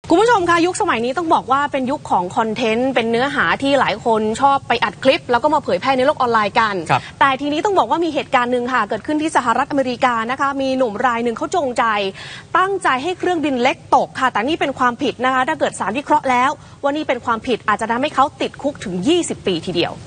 คุณผู้ชมคะยุคสมัยนี้ต้องบอกว่าเป็นยุคของคอนเทนต์เป็นเนื้อหาที่หลายคนชอบไปอัดคลิปแล้วก็มาเผยแพร่ในโลกออนไลน์กันแต่ทีนี้ต้องบอกว่ามีเหตุการณ์หนึ่งค่ะเกิดขึ้นที่สหรัฐอเมริกานะคะมีหนุ่มรายหนึ่งเขาจงใจตั้งใจให้เครื่องบินเล็กตกค่ะแต่นี่เป็นความผิดนะคะถ้าเกิดศาลวิเคราะห์แล้วว่านี่เป็นความผิดอาจจะทำให้เขาติดคุกถึง20 ปีทีเดียว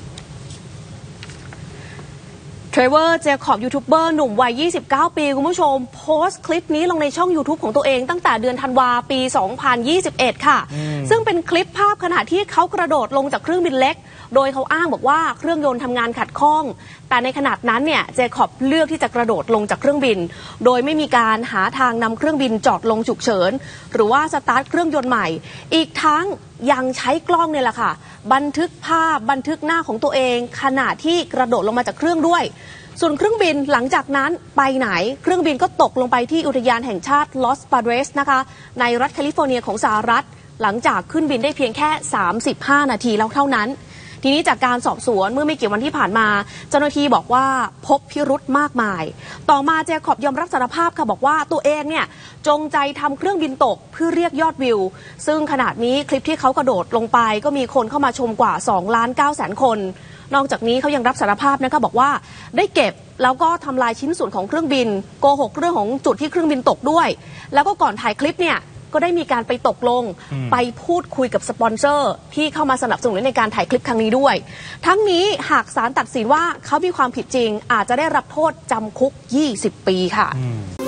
เทรเวอร์เจคอบยูทูบเบอร์หนุ่มวัย29 ปีคุณผู้ชมโพสต์คลิปนี้ลงในช่อง YouTube ของตัวเองตั้งแต่เดือนธันวาปี 2021 ค่ะซึ่งเป็นคลิปภาพขณะที่เขากระโดดลงจากเครื่องบินเล็กโดยเขาอ้างบอกว่าเครื่องยนต์ทำงานขัดข้องแต่ในขณะนั้นเนี่ยเจคอบเลือกที่จะกระโดดลงจากเครื่องบินโดยไม่มีการหาทางนำเครื่องบินจอดลงฉุกเฉินหรือว่าสตาร์ทเครื่องยนต์ใหม่อีกทั้งยังใช้กล้องเนี่ยแหละค่ะบันทึกภาพบันทึกหน้าของตัวเองขณะที่กระโดดลงมาจากเครื่องด้วยส่วนเครื่องบินหลังจากนั้นไปไหนเครื่องบินก็ตกลงไปที่อุทยานแห่งชาติลอสปาเดรสนะคะในรัฐแคลิฟอร์เนียของสหรัฐหลังจากขึ้นบินได้เพียงแค่35 นาทีแล้วเท่านั้นทีนี้จากการสอบสวนเมื่อไม่กี่วันที่ผ่านมาเจ้าหน้าที่บอกว่าพบพิรุธมากมายต่อมาเจคอบยอมรับสารภาพค่ะบอกว่าตัวเองเนี่ยจงใจทำเครื่องบินตกเพื่อเรียกยอดวิวซึ่งขณะนี้คลิปที่เขากระโดดลงไปก็มีคนเข้ามาชมกว่า2,900,000 คนนอกจากนี้เขายังรับสารภาพนะคะบอกว่าได้เก็บแล้วก็ทำลายชิ้นส่วนของเครื่องบินโกหกเรื่องของจุดที่เครื่องบินตกด้วยแล้วก็ก่อนถ่ายคลิปเนี่ยก็ได้มีการไปตกลงไปพูดคุยกับสปอนเซอร์ที่เข้ามาสนับสนุนในการถ่ายคลิปครั้งนี้ด้วยทั้งนี้หากศาลตัดสินว่าเขามีความผิดจริงอาจจะได้รับโทษจำคุก20 ปีค่ะ